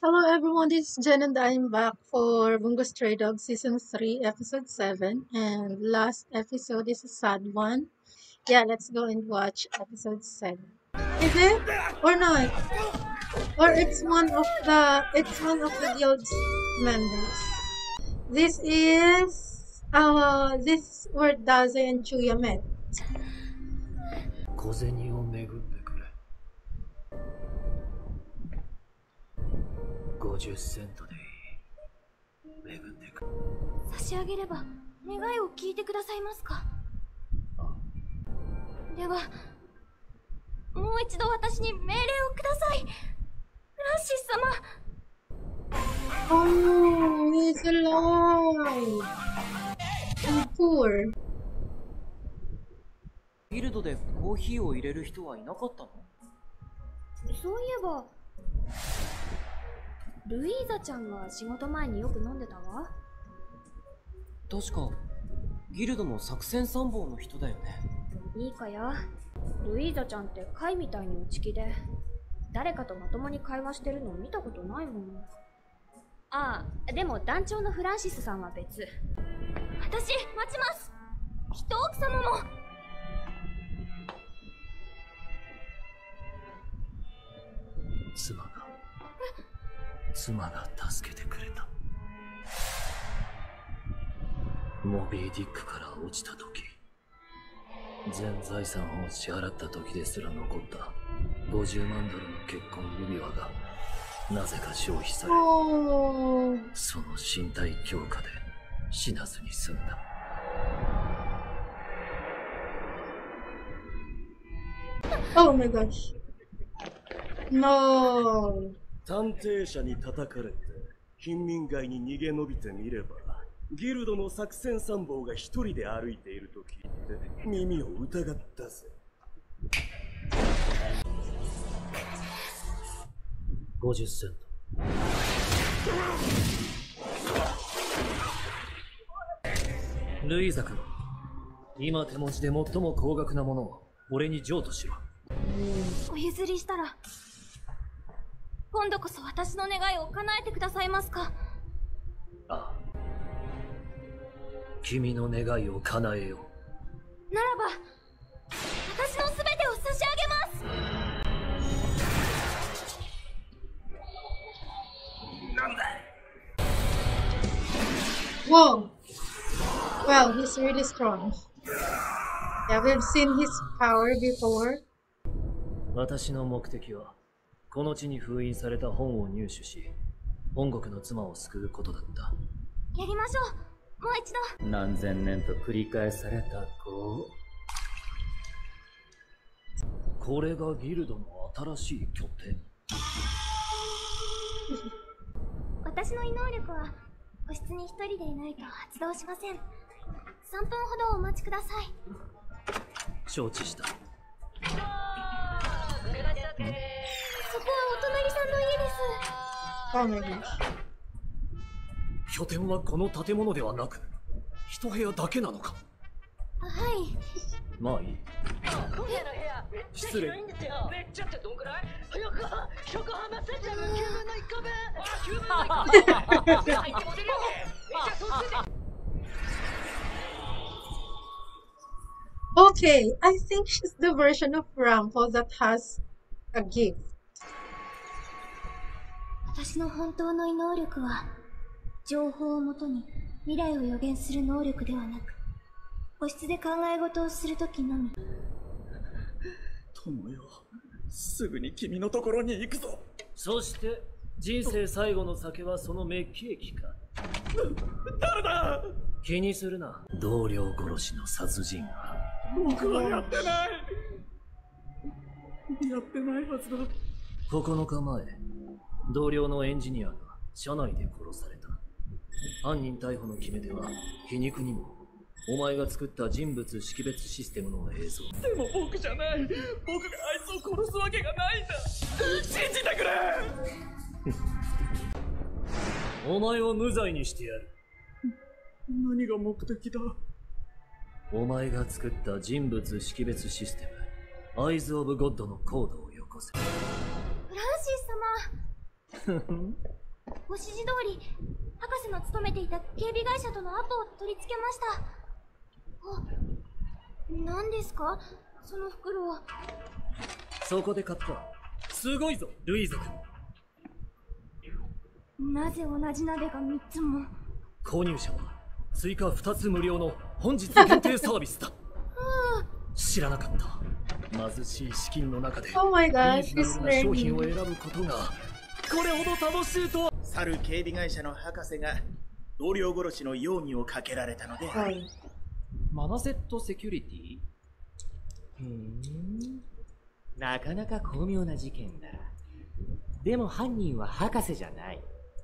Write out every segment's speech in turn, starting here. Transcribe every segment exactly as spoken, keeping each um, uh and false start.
Hello everyone, this is Jen and I'm back for Bungo Stray Dog Season three, Episode seven. And last episode is a sad one. Yeah, let's go and watch Episode seven. Is it? Or not? Or it's one of the it's one of the guild's members. This is uh this where Daze and Chuya met. 小銭を恵んでくれ。ごじゅっセントでいい。恵んでくれ。 差し上げれば願いを聞いてくださいますか。ではもう一度私に命令をください。フランシス様。 Oh, he's alive. And poor. ギルドでコーヒーを入れる人はいなかったの？ そういえばルイーザちゃんが仕事前によく飲んでたわ。 確かギルドの作戦参謀の人だよね。 いいかや、ルイーザちゃんって貝みたいに内気で誰かとまともに会話してるの見たことないもの。ああ、でも団長のフランシスさんは別。私待ちます。きっと奥様も。 妻が妻が助けてくれた。モビー・ディックから落ちた時、全財産を支払った時ですら残ったごじゅうまんドルの結婚指輪がなぜか消費され、 Oh. その身体強化で死なずに済んだ。 Oh my gosh. No. 探偵者に叩かれて貧民街に逃げ延びてみれば、ギルドの作戦参謀が一人で歩いていると聞いて耳を疑ったぜ。 ごじゅっセント。ルイーザ君、今手持ちで最も高額なものを俺に譲渡しろ。 お譲りしたら今度こそ私の願いを叶えてくださいますか。 ああ、君の願いを叶えよう。 ならば私の全てを差し上げます。 なんだ。 Whoa. Well, he's really strong. Yeah, we've seen his power before. 私の目的はこの地に封印された本を入手し、本国の妻を救うことだった。 やりましょう。もう一度。 何千年と繰り返された子。これがギルドの新しい拠点。 私の異能力は個室に一人でいないと発動しません。さんぷんほどお待ちください。 承知した。 そこはお隣さんの家です。 Oh my gosh. 拠点はこの建物ではなく一部屋だけなのか。 はい。 まあいい。失礼。 めっちゃってどんくらい？横浜センターのきゅうぶんのいっこぶん。あ、きゅうぶんのいっこぶん。入っても出るよね。めっちゃそうついて。 Okay, I think she's the version of Rampo that has a gift. 私の本当の異能力は情報をもとに未来を予言する能力ではなく、個室で考え事をするときのみ。 友よ、すぐに君のところに行くぞ。 そして人生最後の酒はそのメッキ液か。 誰だ？ 気にするな。同僚殺しの殺人犯。 僕はやってない。やってないはずだ。 ここのかまえ、同僚のエンジニアが車内で殺された。犯人逮捕の決め手は皮肉にもお前が作った人物識別システムの映像。 でも僕じゃない。僕があいつを殺すわけがないんだ。信じてくれ。 お前を無罪にしてやる。 何が目的だ？ お前が作った人物識別システム、アイズ・オブ・ゴッドのコードをよこせ。 フランシス様。 ご指示通り、博士の勤めていた警備会社とのアポを取り付けました。あ、何ですかその袋は。 そこで買った。すごいぞ、ルイーザ君。 なぜ同じ鍋がみっつも。 購入者は追加ふたつ無料の本日限定サービスだ。知らなかった。貧しい資金の中で Oh my リ gosh, ーズナブル he's な商品を learning. 選ぶことがこれほど楽しいとは。 去る警備会社の博士が同僚殺しの容疑をかけられたので、 Oh. マナセットセキュリティ。ふーん、なかなか巧妙な事件だ。でも犯人は博士じゃない。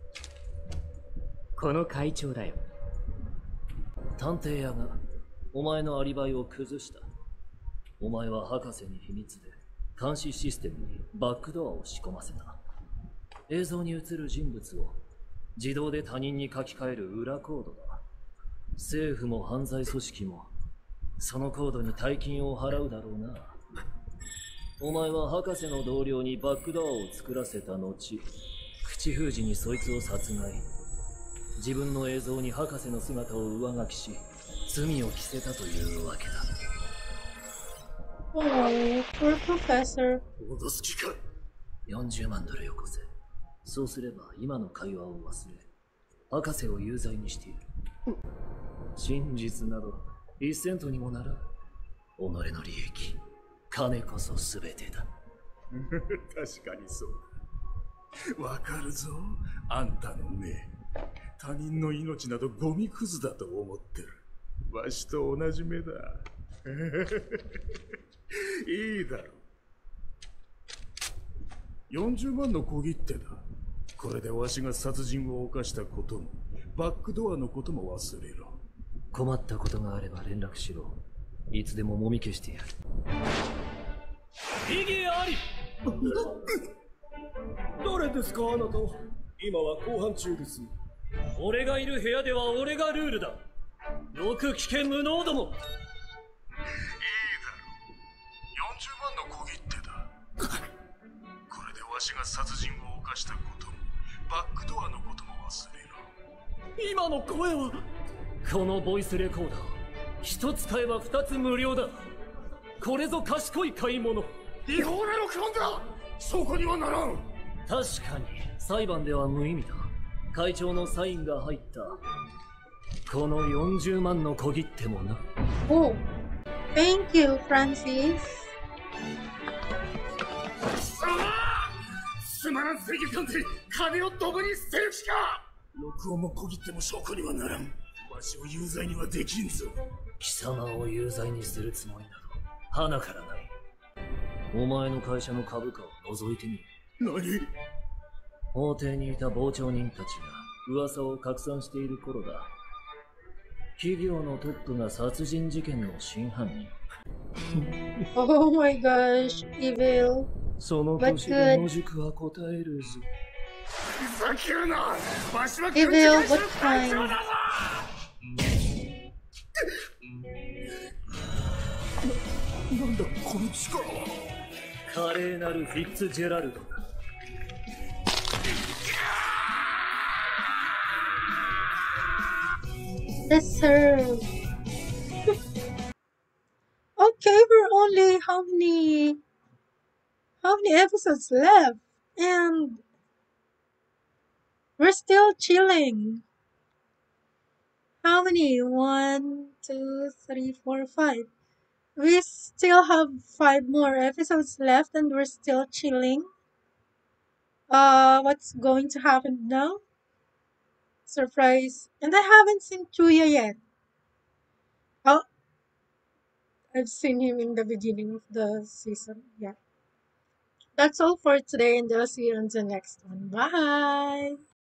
この会長だよ。 探偵屋がお前のアリバイを崩した。お前は博士に秘密で監視システムにバックドアを仕込ませた。映像に映る人物を自動で他人に書き換える裏コードだ。政府も犯罪組織もそのコードに大金を払うだろうな。お前は博士の同僚にバックドアを作らせた後、口封じにそいつを殺害。自分の映像に博士の姿を上書きし、罪を着せたというわけだ。 Oh, poor professor. 脅す気か。よんじゅうまんドルよこせ。そうすれば今の会話を忘れ、博士を有罪にしている。真実など一セントにもならん。己の利益、金こそ全てだ。 確かにそうだ。わかるぞ、あんたの目。他人の命などゴミくずだと思ってる。わしと同じ目だ。いいだろう。よんじゅうまんの小切手だ。これでわしが殺人を犯したことも、バックドアのことも忘れろ。 困ったことがあれば連絡しろ。いつでももみ消してやる。異議あり。 誰ですか、あなた。今は公判中です。 俺がいる部屋では俺がルールだ。よく聞け、無能ども。 いいだろう。よんじゅうまんの小切手だ。これでわしが殺人を犯したことも、バックドアのことも忘れろ。 今の声は。このボイスレコーダー、一つ買えば二つ無料だ。これぞ賢い買い物。 違法な録音だ。証拠にはならん。 確かに裁判では無意味だ。会長のサインが入ったこのよんじゅうまんの小切手もな。 Oh, thank you, Francis. つまらん正義感で金をどこに捨てる気か。録音も小切手も証拠にはならん。わしを有罪にはできんぞ。 貴様を有罪にするつもりなど鼻からない。お前の会社の株価を覗いてみる。 何？ 法廷にいた傍聴人たちが噂を拡散している頃だ。企業のトップが殺人事件の真犯人。 Oh my gosh, evil. その年で野宿は答えるぞ。 ふざけるな。わしは Evil but kind. なんだこの力は。 華麗なるフィッツジェラルドだ。 Yes, sir. Okay, we're only how many how many episodes left? And we're still chilling. How many? One, two, three, four, five. We still have five more episodes left and we're still chilling. Uh, what's going to happen now? Surprise. And I haven't seen Chuya yet. Oh, I've seen him in the beginning of the season. Yeah. That's all for today and I'll see you on the next one. Bye!